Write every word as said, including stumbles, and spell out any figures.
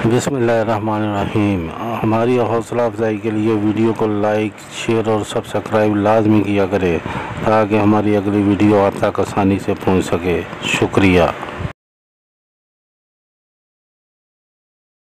बिस्मिल्लाहिर्रहमानिर्रहीम। हमारी हौसला अफजाई के लिए वीडियो को लाइक, शेयर और सब्सक्राइब लाजमी किया करें ताकि हमारी अगली वीडियो आप तक आसानी से पहुंच सके। शुक्रिया।